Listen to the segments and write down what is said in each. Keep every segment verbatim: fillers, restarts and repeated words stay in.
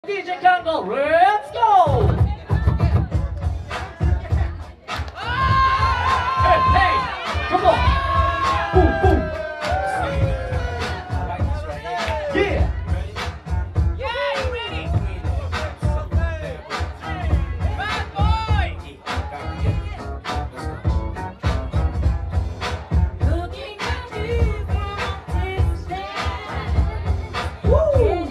D J Congo, let's go! Hey, hey, come on! Boom, boom! Yeah! Yeah, you ready? Bad boy! Looking at you from a distance. Woo!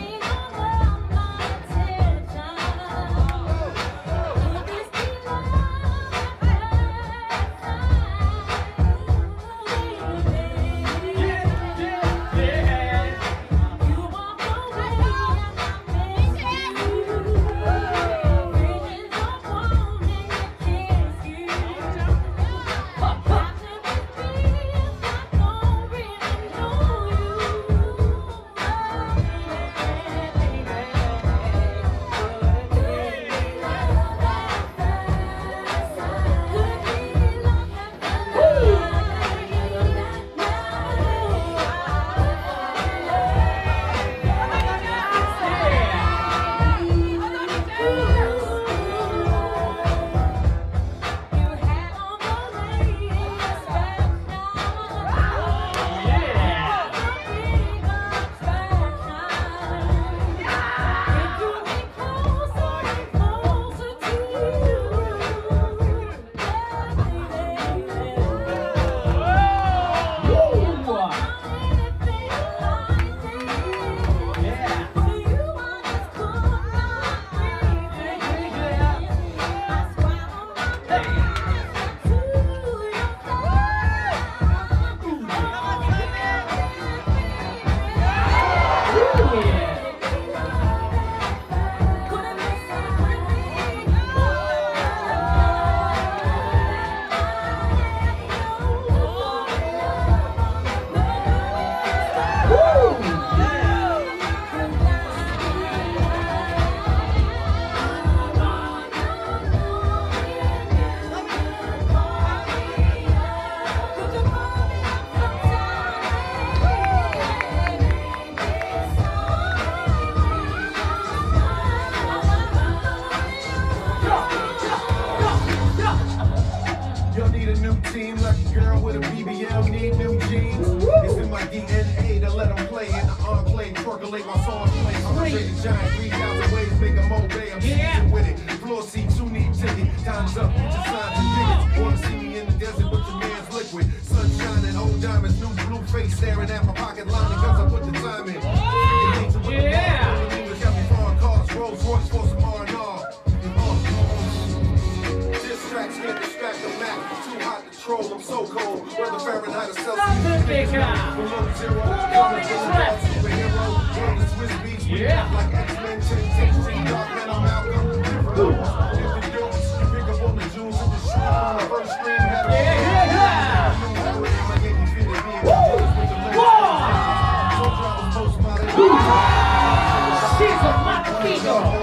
Team like a girl with a B B L, need new jeans. It's in my D N A to let them play in the enclave, percolate my song play. I'm a trading giant, three thousand ways, make them obey. I'm seasoned with it. Floor seats, who need ticket? Time's up, you just signed the tickets. Wanna see me in the desert with your man's liquid. Sunshine and old diamonds, new blue face staring at my pocket line because I put the time in. Yeah! English, got me foreign cars, Rolls Royce for some R and R. This track can't distract the Mac. Troll, I'm so cold. Whether Fahrenheit or Celsius. Below zero, superhero, yeah. Like X-Men, T, Dark Man, I'm Malcolm. If the dudes, pick up on the jewels of the shoe. On the first screen, had a yeah, yeah. She's a Magnifico.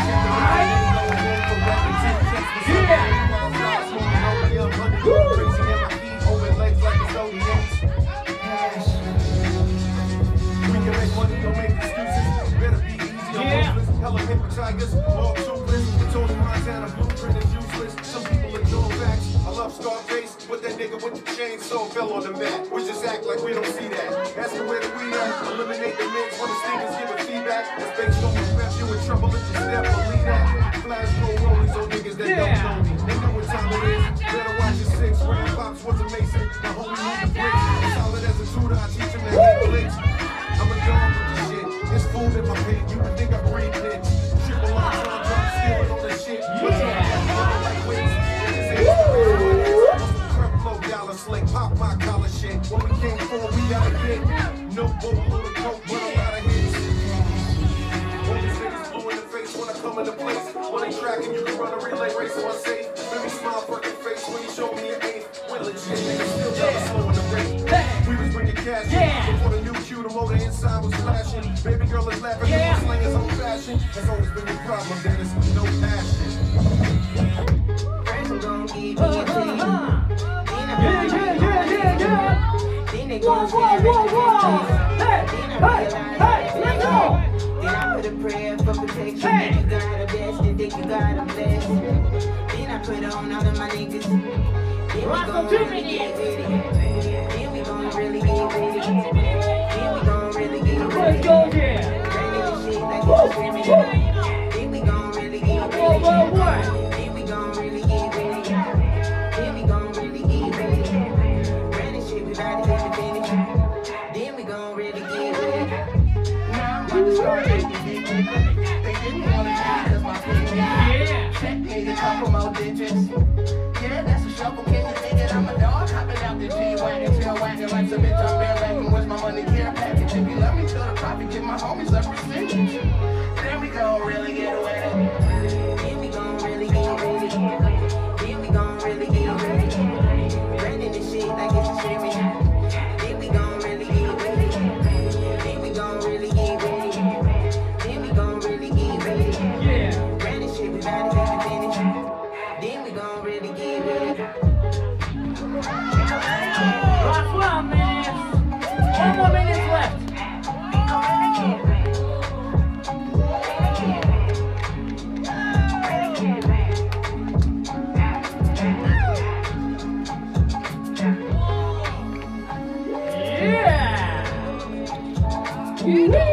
Tigers, all toothless, Tony Montana, blueprint is useless. Some people ignore facts. I love Scarface, but that nigga with the chainsaw fell on the mat. We just act like we don't see that. Ask me where the weed at, eliminate the mix when the stingers giving feedback. That's based on the rep, you in trouble if you step, believe that. Flash go rollies on niggas that yeah. don't know me. They know what time it is. Better watch your six. Grand Pops was amazing. Now homie moved the bricks. Solid as a tutor, I teach him that hit clicks. I'm a dog with the shit. It's food in my pit. You would think I breathe it. Pop my collar shit. When we came for, we gotta get no boatload of coke, but a lot of hits. All these niggas blue in the face when I come into place. When they tracking, you can run a relay race on my safe. Baby smile, fucking face when you show me your eighth. We're legit, niggas still never slow in the rate. We was bringing cash in before the new Q, the motor inside was flashing. Baby girl is laughing, yeah. Slingers on fashion. That's always been your problem, Dennis. No passion. Friends are gonna give me a thing. Yeah, yeah, yeah, yeah, yeah. Then they gon' whoa, whoa, whoa, whoa. Hey, hey, hey, let's go. Then I put a prayer for protection. Hey. You got the best, and think you got them blessed. Then I put on all of my niggas. Then we Russell, gon' two really get minutes. with it. Then we gon' really get with it. Then we gon' really get with Let's it. go there. Running this shit like Woo, it's a scrimmage. woo. Then we gon' really get with Whoa, it. whoa, whoa. Then we gon' really get with it. Then we gon' really get with it. Running shit, we bout to hit the finish. Then we gon' really get with it. Now I'm about to start making it. They didn't want to change cause my opinion. Yeah. Check me a couple more digits. Yeah, that's a shuffle. Can you think that I'm a dog? Hopping out the G-Wagon, tail wagging like some bitch I'm barebacking. Where's my money care package? If you love me, tell the profit, give my homies a percentage. Then we gon' really get away. Then we gon' really get with it. Then we gon' really get with it. Running this shit like it's a scrimmage. Then we gon' really get with it. Then we gon' really get with it. Then we gon' really get with it. Yeah. Running shit, we bout to hit the finish. Then we gon' really get with it. Last one minutes. One more minute left. Yeah.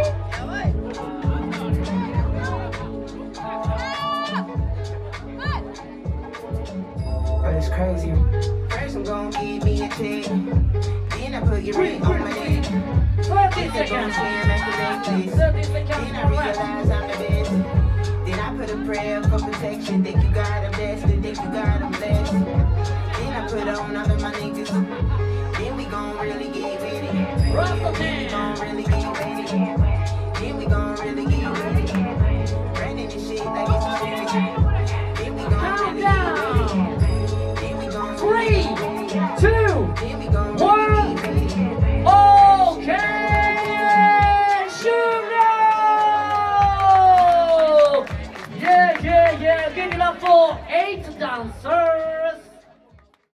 But it's crazy. First I'm gon' give me a check. Then I put your ring on my neck. thirty Then I gon' seconds. share make the necklace. thirty seconds Then I more left. realize I'm the best. Then I put a prayer for protection. Think you got them blessed. Then think you got them blessed. Then I put on all of my niggas. Then we gon' really get with it. Russell Then we gon' Tan. really get with it. Then we gon' really get with it. Running this shit like it's a scrimmage. Then we gon' Calm really get with down. it. Then we gon' Three, really get with it. two, Then we gon' one. really get with it. Okay, Sugar! Yeah, yeah, yeah. Give it up for eight dancers.